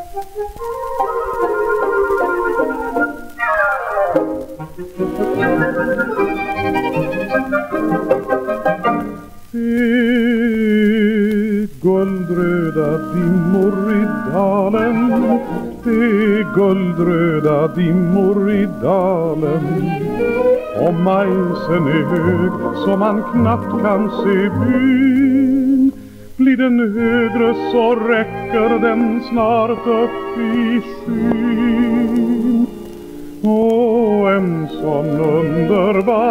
Guldröda dimmor i dalen, det guldröda dimmor i dalen. Om majsen är hög så man knappt kan se byn, blir den högre så räcker den snart upp i skyn. Och en sån underbar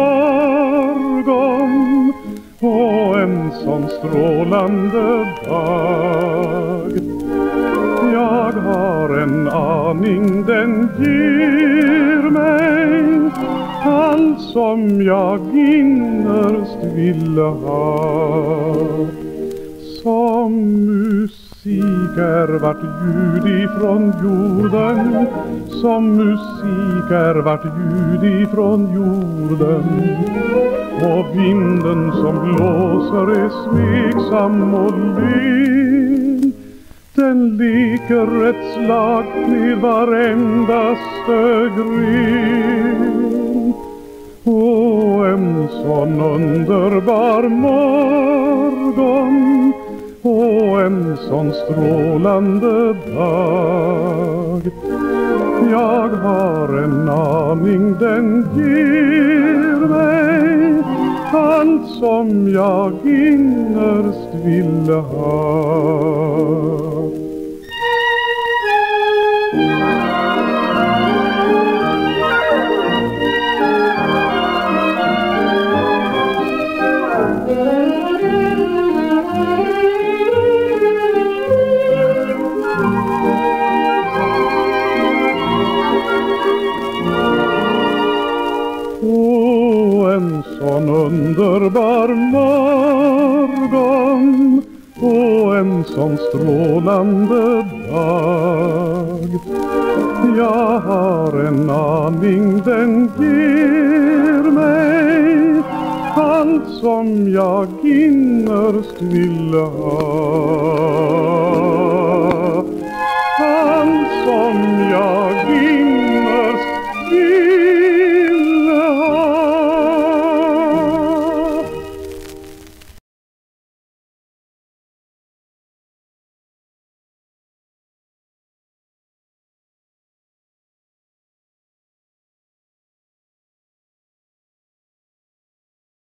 morgon och en sån strålande dag. Jag har en aning den ger mig allt som jag innerst ville ha. Som musik är vart ljud ifrån jorden, som musik är vart ljud ifrån jorden. Och vinden som blåser är smeksam och len, den leker ett slag med varendaste gren. Och en sån underbar morgon och en sån strålande dag. Jag har en aning den ger mig allt som jag innerst ville ha. En sån underbar morgon och en sån strålande dag. Jag har en aning den ger mig allt som jag innerst ville ha.